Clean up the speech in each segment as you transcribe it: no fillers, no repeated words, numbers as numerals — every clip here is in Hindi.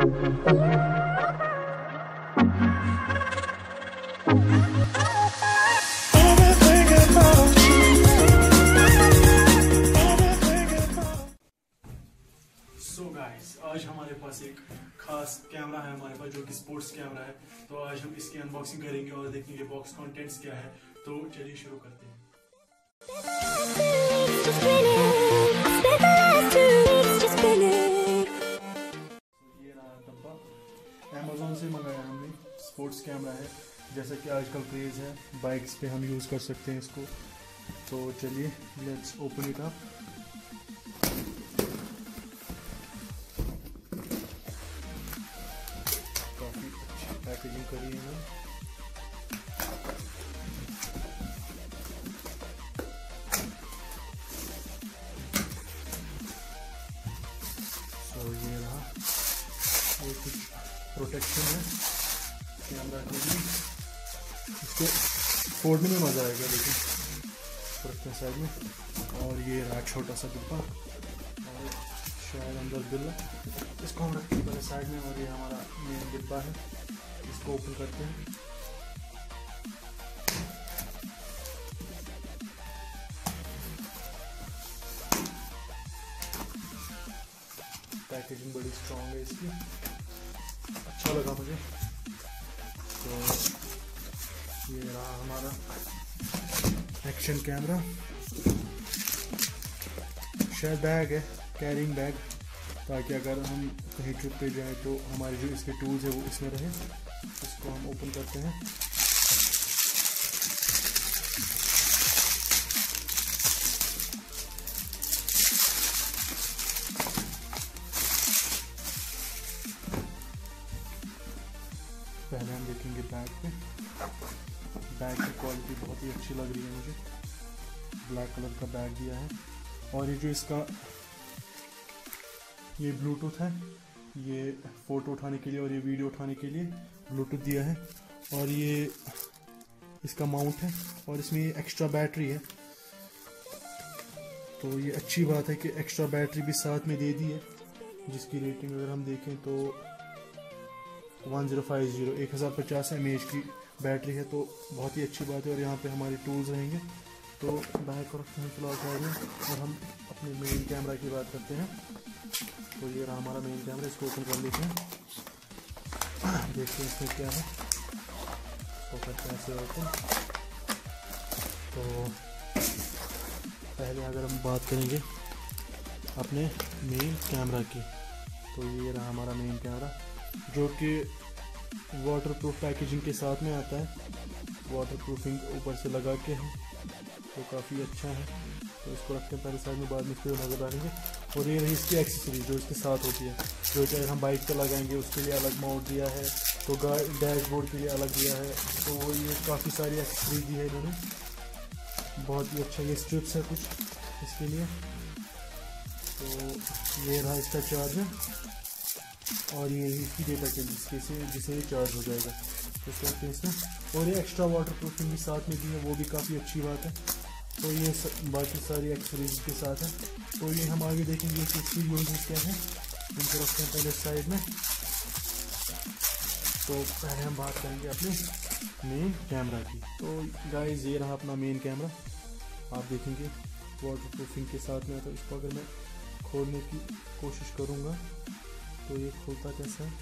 सो गाइस, आज हमारे पास एक खास कैमरा है हमारे पास, जो कि स्पोर्ट्स कैमरा है। तो आज हम इसकी अनबॉक्सिंग करेंगे और देखेंगे बॉक्स कंटेंट्स क्या है। तो चलिए शुरू करते हैं। ये रहा डब्बा, अमेज़न से मंगाया हमने। स्पोर्ट्स कैमरा है, जैसा कि आजकल क्रेज है, बाइक्स पे हम यूज़ कर सकते हैं इसको। तो चलिए let's open it up. Packaging करी है ना। तो ये रहा, ये कुछ प्रोटेक्शन है कैमरा के लिए। इसको फोड़ने में मज़ा आएगा, लेकिन रखते हैं साइड में। और ये रहा छोटा सा डिब्बा, और शायद अंदर बिल है। इसको हम रखते हैं साइड में। और ये हमारा मेन डिब्बा है, इसको ओपन करते हैं। पैकेजिंग बड़ी स्ट्रॉन्ग है इसकी, अच्छा लगा मुझे। तो ये रहा हमारा एक्शन कैमरा। शायद बैग है, कैरिंग बैग, ताकि अगर हम कहीं ट्रिप पे जाएं तो हमारे जो इसके टूल्स है वो इसमें रहे। इसको हम ओपन करते हैं। पहले हम देखेंगे बैग पे। बैग की क्वालिटी बहुत ही अच्छी लग रही है मुझे। ब्लैक कलर का बैग दिया है। और ये जो इसका ये ब्लूटूथ है, ये फ़ोटो उठाने के लिए और ये वीडियो उठाने के लिए ब्लूटूथ दिया है। और ये इसका माउंट है, और इसमें ये एक्स्ट्रा बैटरी है। तो ये अच्छी बात है कि एक्स्ट्रा बैटरी भी साथ में दे दी है, जिसकी रेटिंग अगर हम देखें तो 1050 mAh की बैटरी है। तो बहुत ही अच्छी बात है। और यहाँ पे हमारे टूल्स रहेंगे। तो बैग को रखते हैं फिलहाल साइड में, और हम अपने मेन कैमरा की बात करते हैं। तो ये रहा हमारा मेन कैमरा, इसको ओपन कर लेते हैं। देखते हैं इसमें क्या है। तो करते हैं ऐसे होते हैं। तो पहले अगर हम बात करेंगे अपने मेन कैमरा की, तो ये रहा हमारा मेन कैमरा, जो कि वाटरप्रूफ पैकेजिंग के साथ में आता है। वाटरप्रूफिंग ऊपर से लगा के है, तो काफ़ी अच्छा है। तो इसको रखते हैं पहले साइड में, बाद में इस पर नज़र डालेंगे। और ये रही इसकी एक्सेसरी जो इसके साथ होती है, जो चाहे हम बाइक पर लगाएंगे उसके लिए अलग माउंट दिया है, तो डैशबोर्ड के लिए अलग दिया है। तो वो ये काफ़ी सारी एक्सेसरी दी है इन्होंने, बहुत ही अच्छा। ये स्ट्रिप्स है कुछ इसके लिए। तो ये रहा इसका चार्जर, और ये इसकी डेटा के जिसे ये चार्ज हो जाएगा। तो इसको इसमें, और ये एक्स्ट्रा वाटर प्रूफिंग भी साथ में दी है, वो भी काफ़ी अच्छी बात है। तो ये बाकी सारी एक्सेसरीज के साथ है। तो ये हम आगे देखेंगे कि इसकी यूजेस क्या है। इनको रखते हैं पहले साइड में। तो पहले हम बात करेंगे अपने मेन कैमरा की। तो गाइस, ये रहा अपना मेन कैमरा। आप देखेंगे वाटर प्रूफिंग के साथ में। तो इसको अगर मैं खोलने की कोशिश करूँगा तो ये खुलता कैसा है।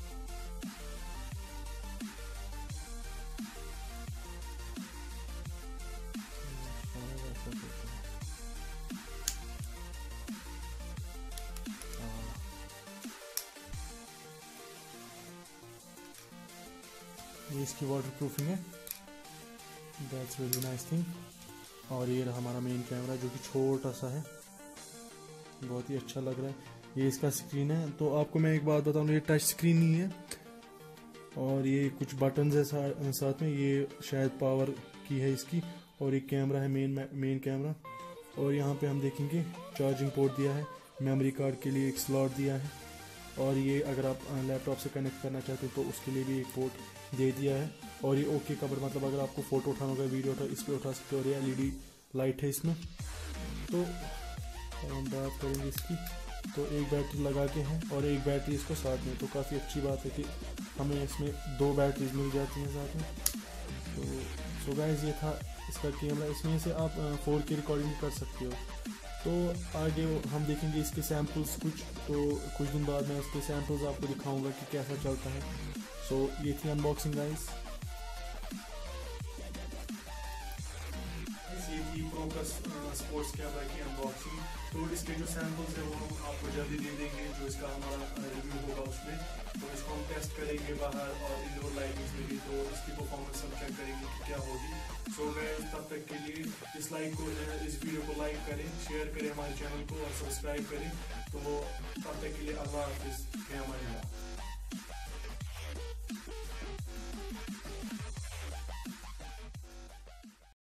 ये इसकी वाटर प्रूफिंग है, दैट्स रियली नाइस थिंग। और ये रहा हमारा मेन कैमरा, जो कि छोटा सा है, बहुत ही अच्छा लग रहा है। ये इसका स्क्रीन है। तो आपको मैं एक बात बताऊँ, ये टच स्क्रीन नहीं है, और ये कुछ बटन्स है साथ में। ये शायद पावर की है इसकी। और ये कैमरा है, मेन कैमरा। और यहाँ पे हम देखेंगे चार्जिंग पोर्ट दिया है, मेमोरी कार्ड के लिए एक स्लॉट दिया है। और ये अगर आप लैपटॉप से कनेक्ट करना चाहते हो तो उसके लिए भी एक पोर्ट दे दिया है। और ये ओके कवर, मतलब अगर आपको फ़ोटो उठाना होगा, वीडियो इस पर उठा सकते हो। और ये LED लाइट है इसमें। तो हम बात करेंगे इसकी तो एक बैटरी लगा के हैं और एक बैटरी इसको साथ में, तो काफ़ी अच्छी बात है कि हमें इसमें 2 बैटरीज मिल जाती हैं साथ में। तो सो गाइस ये था इसका कैमरा, इसमें से आप 4K रिकॉर्डिंग कर सकते हो। तो आगे हम देखेंगे इसके सैम्पल्स कुछ, तो कुछ दिन बाद मैं इसके सैम्पल्स आपको दिखाऊंगा कि कैसा चलता है। सो ये थी अनबॉक्सिंग गाइस। ये थी प्रोकस स्पोर्ट्स कैमरा की अनबॉक्सिंग। तो इसके जो सैम्पल्स हैं वो हम आपको जल्दी दे देंगे, जो इसका हमारा रिव्यू होगा उसमें। तो इसको हम टेस्ट करेंगे बाहर और इंडोर लाइटिंग्स में भी, तो इसकी परफॉर्मेंस हम चेक करेंगे कि क्या होगी। सो मैं तब तक के लिए इस वीडियो को लाइक करें, शेयर करें हमारे चैनल को और सब्सक्राइब करें। तो तब तक के लिए अल्लाह हाफिज़, फ़ी अमान अल्लाह।